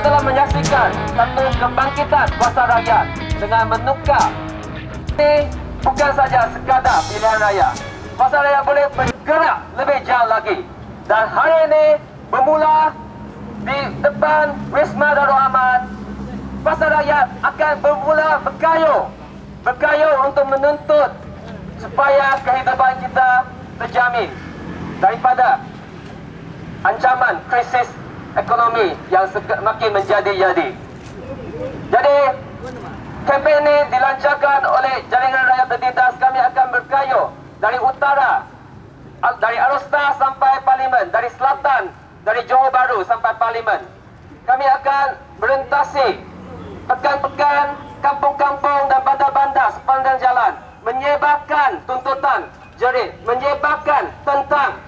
telah menyaksikan satu kebangkitan kuasa rakyat dengan menukar. Ini bukan saja sekadar pilihan raya. Kuasa rakyat boleh bergerak lebih jauh lagi. Dan hari ini bermula di depan Wisma Darul Aman, kuasa rakyat akan bermula berkayuh untuk menuntut supaya kehidupan kita terjamin daripada ancaman krisis ekonomi yang semakin menjadi-jadi. Jadi, kempen ini dilancarkan oleh Jaringan Rakyat Tertindas. Kami akan berkayuh dari utara, dari Arusna sampai Parlimen, dari selatan, dari Johor Bahru sampai Parlimen. Kami akan berentasi pekan-pekan, kampung-kampung dan bandar-bandar sepanjang jalan, menyebarkan tuntutan jerit, menyebarkan tentang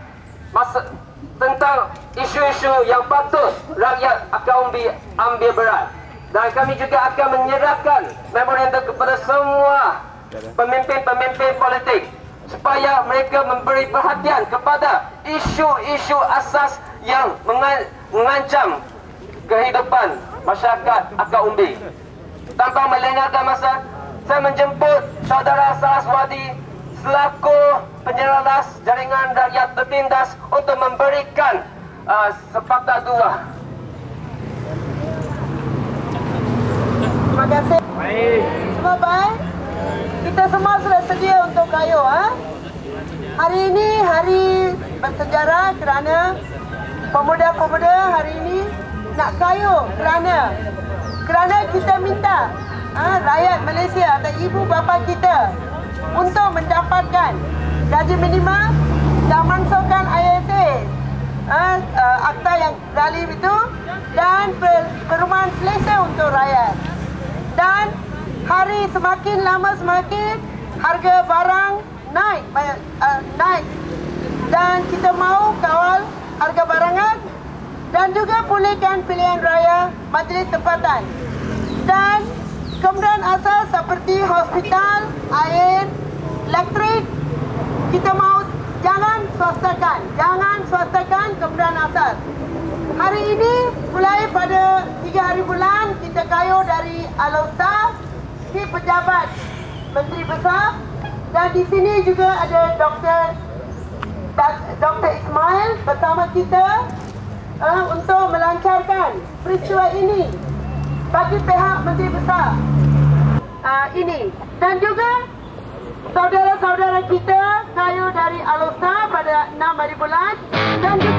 isu-isu yang patut rakyat akan ambil berat. Dan kami juga akan menyerahkan memorandum kepada semua pemimpin-pemimpin politik supaya mereka memberi perhatian kepada isu-isu asas yang mengancam kehidupan masyarakat akar umbi. Tanpa melengahkan masa, saya menjemput saudara Saraswati selaku penyeralas Jaringan Rakyat Tertindas untuk memberikan sepatah dua. Terima kasih. Semua baik. Kita semua sudah sedia untuk kayuh. Hari ini hari bersejarah kerana pemuda-pemuda hari ini nak kayuh kerana kita minta rakyat Malaysia atau ibu bapa kita untuk mendapatkan gaji minimum dan masukkan ISA, akta yang zalim itu, dan perumahan selesa untuk rakyat. Dan hari semakin lama semakin harga barang naik, dan kita mahu kawal harga barangan dan juga pulihkan pilihan raya majlis tempatan. Dan kemudian asas seperti hospital, air, elektrik, kita mahu jangan swastakan kemudian asas. Hari ini mulai pada 3 hari bulan kita kayuh dari Alausta, di pejabat Menteri Besar, dan di sini juga ada Dr. Ismail bersama kita untuk melancarkan peristiwa ini bagi pihak Menteri Besar ini. Dan juga saudara-saudara kita kayuh dari Alausta pada 6 hari bulan, dan juga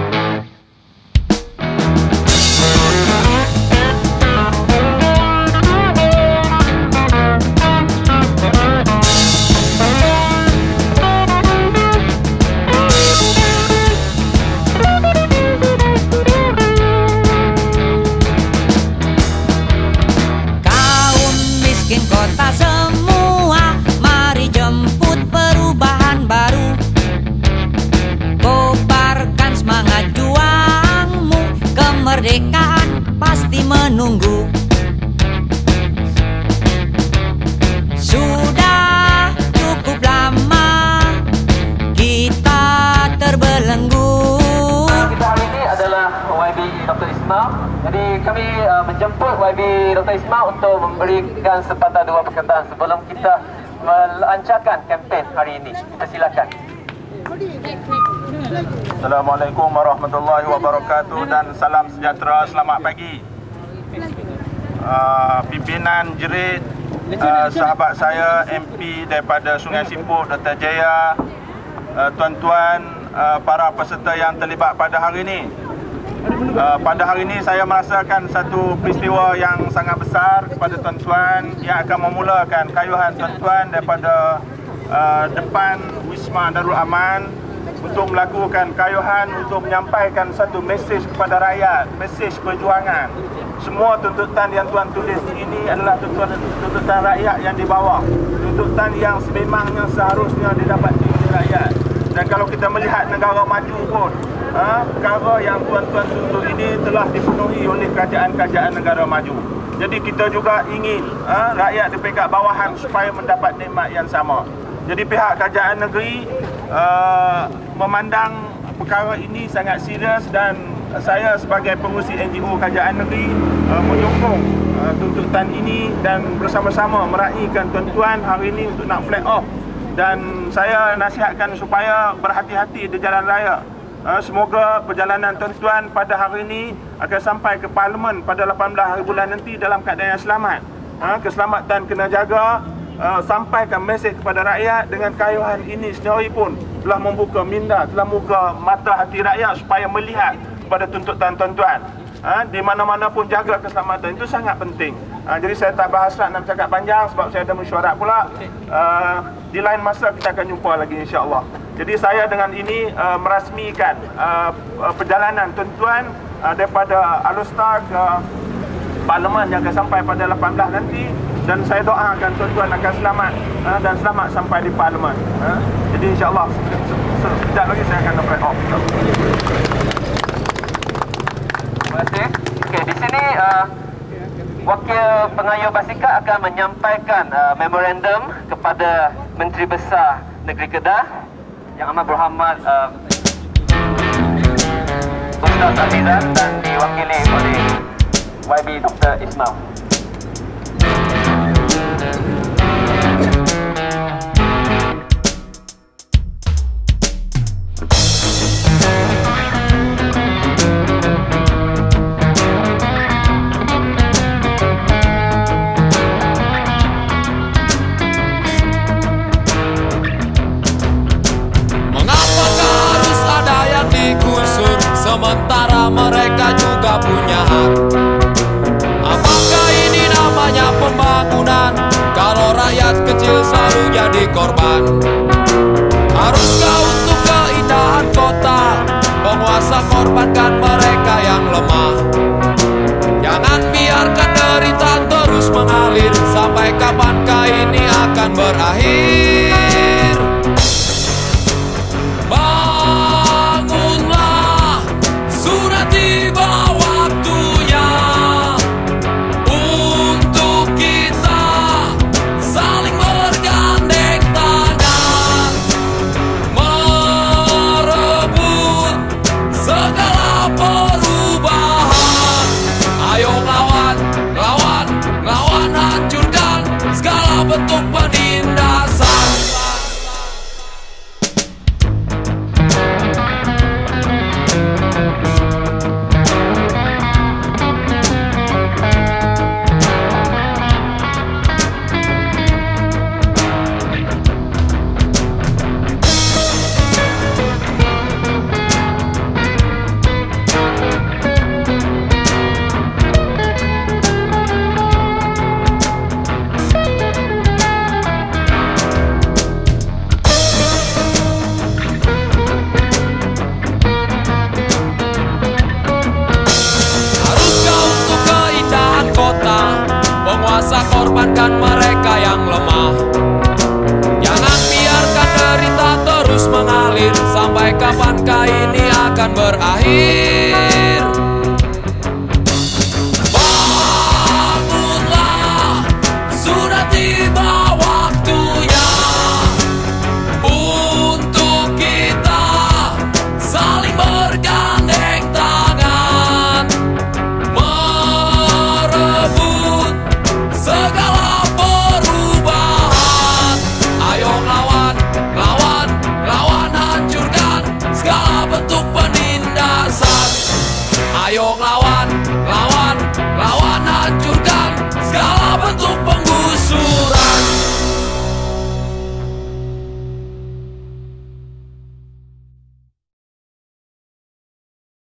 kota semua, mari jemput perubahan baru. Kobarkan semangat juangmu, kemerdekaan pasti menunggu. Sudah cukup lama kita terbelenggu. Kita hari ini adalah YB Dr. Ismail. Jadi kami menjemput YB Dr. Ismail untuk memberikan sepatah dua perkataan sebelum kita melancarkan kempen hari ini. Silakan. Assalamualaikum warahmatullahi wabarakatuh dan salam sejahtera, selamat pagi. Pimpinan jerit, sahabat saya MP daripada Sungai Simpur, Dr. Jaya, tuan-tuan, para peserta yang terlibat pada hari ini. Pada hari ini saya merasakan satu peristiwa yang sangat besar kepada tuan-tuan yang akan memulakan kayuhan tuan-tuan daripada depan Wisma Darul Aman untuk melakukan kayuhan untuk menyampaikan satu mesej kepada rakyat, mesej perjuangan. Semua tuntutan yang tuan tulis ini adalah tuntutan rakyat yang di bawah, tuntutan yang sememangnya seharusnya didapati oleh rakyat. Dan kalau kita melihat negara maju pun, perkara yang tuan-tuan tuntut ini telah dipenuhi oleh kerajaan-kerajaan negara maju. Jadi kita juga ingin rakyat di peringkat bawahan supaya mendapat nikmat yang sama. Jadi pihak kerajaan negeri memandang perkara ini sangat serius dan saya sebagai pengurusi NGO Kerajaan Negeri menyokong tuntutan ini dan bersama-sama meraihkan tuan-tuan hari ini untuk nak flag off. Dan saya nasihatkan supaya berhati-hati di jalan raya. Semoga perjalanan tuan-tuan pada hari ini akan sampai ke Parlimen pada 18 hari bulan nanti dalam keadaan yang selamat. Keselamatan kena jaga. Sampaikan mesej kepada rakyat dengan kayuhan ini sendiri pun telah membuka minda, telah membuka mata hati rakyat supaya melihat pada tuntutan tuan-tuan. Di mana-mana pun jaga keselamatan, itu sangat penting. Jadi saya tak berhasrat nak bercakap panjang sebab saya ada mesyuarat pula. Di lain masa kita akan jumpa lagi insya-Allah. Jadi saya dengan ini merasmikan perjalanan tuan-tuan daripada Alustar ke Parlimen yang akan sampai pada 18 nanti. Dan saya doakan tuan-tuan akan selamat dan selamat sampai di Parlimen. Jadi insya-Allah sekejap lagi saya akan break off. Terima kasih. Okey, di sini Wakil Pengayuh Basikal akan menyampaikan memorandum kepada Menteri Besar Negeri Kedah Yang Amat Berhormat Ustaz Azizan dan diwakili oleh YB Dr. Ismail. Sementara mereka juga punya hak. Apakah ini namanya pembangunan kalau rakyat kecil selalu jadi korban? Haruskah untuk keindahan kota penguasa korbankan mereka yang lemah? Jangan biarkan derita terus mengalir. Sampai kapankah ini akan berakhir? Bentuk penindasan. Korbankan mereka yang lemah. Jangan biarkan derita terus mengalir. Sampai kapankah ini akan berakhir? Bangunlah, sudah tiba waktunya untuk kita saling bergandeng tangan, merebut segala perubahan. Ayo lawan, lawan, lawan, hancurkan segala bentuk penindasan. Ayo lawan.